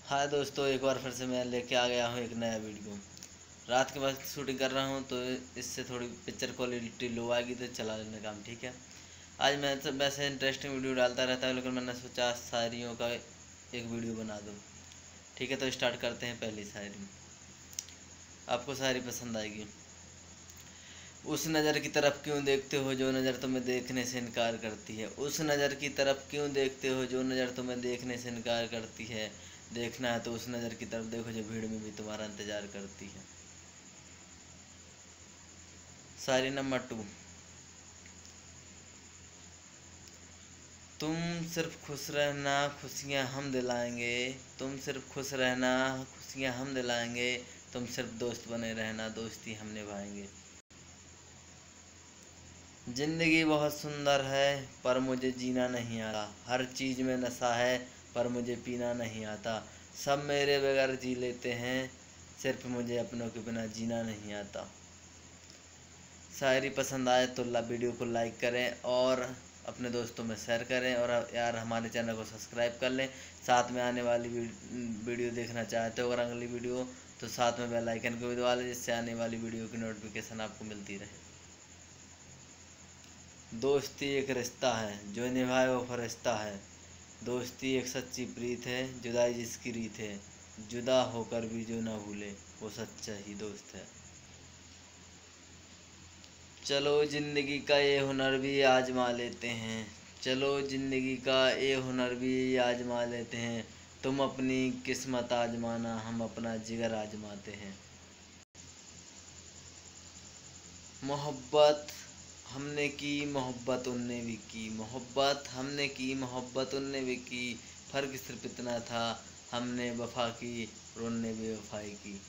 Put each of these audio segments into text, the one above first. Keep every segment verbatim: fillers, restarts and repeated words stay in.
हाय दोस्तों, एक बार फिर से मैं लेके आ गया हूँ एक नया वीडियो। रात के वक्त शूटिंग कर रहा हूँ तो इससे थोड़ी पिक्चर क्वालिटी लो आएगी तो चला लेने काम ठीक है। आज मैं तो वैसे इंटरेस्टिंग वीडियो डालता रहता है, लेकिन मैंने सोचा शायरियों का एक वीडियो बना दूँ। ठीक है, तो स्टार्ट करते हैं। पहली शायरी आपको शायरी पसंद आएगी। उस नज़र की तरफ क्यों देखते हो जो नज़र तुम्हें देखने से इनकार करती है। उस नज़र की तरफ क्यों देखते हो जो नज़र तुम्हें देखने से इनकार करती है। देखना है तो उस नज़र की तरफ देखो जो भीड़ में भी तुम्हारा इंतज़ार करती है। शायरी नंबर टू। तुम सिर्फ खुश रहना, खुशियाँ हम दिलाएंगे। तुम सिर्फ खुश रहना, खुशियाँ हम दिलाएंगे। तुम सिर्फ दोस्त बने रहना, दोस्ती हम निभाएंगे। जिंदगी बहुत सुंदर है पर मुझे जीना नहीं आता। हर चीज़ में नशा है पर मुझे पीना नहीं आता। सब मेरे बगैर जी लेते हैं, सिर्फ मुझे अपनों के बिना जीना नहीं आता। शायरी पसंद आए तो वीडियो को लाइक करें और अपने दोस्तों में शेयर करें, और यार हमारे चैनल को सब्सक्राइब कर लें। साथ में आने वाली वीडियो देखना चाहते हो अगर अगली वीडियो, तो साथ में बेल आइकन को भी दबा लें जिससे आने वाली वीडियो की नोटिफिकेशन आपको मिलती रहे। दोस्ती एक रिश्ता है जो निभाए वो फरिश्ता है। दोस्ती एक सच्ची प्रीत है, जुदाई जिसकी रीत है। जुदा होकर भी जो ना भूले वो सच्चा ही दोस्त है। चलो जिंदगी का ये हुनर भी आजमा लेते हैं। चलो जिंदगी का ये हुनर भी आजमा लेते हैं। तुम अपनी किस्मत आजमाना, हम अपना जिगर आजमाते हैं। मोहब्बत हमने की, मोहब्बत उनने भी की। मोहब्बत हमने की, मोहब्बत उनने भी की। फ़र्क सिर्फ इतना था, हमने वफा की और उनने बेवफाई की।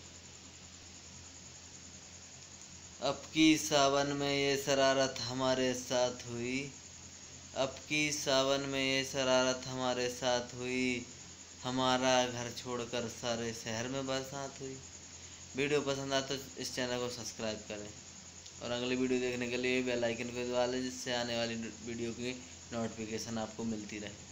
अब की सावन में ये शरारत हमारे साथ हुई। अब की सावन में ये शरारत हमारे साथ हुई। हमारा घर छोड़कर सारे शहर में बरसात हुई। वीडियो पसंद आए तो इस चैनल को सब्सक्राइब करें और अगली वीडियो देखने के लिए बेल आइकन को दबा लें जिससे आने वाली वीडियो की नोटिफिकेशन आपको मिलती रहे।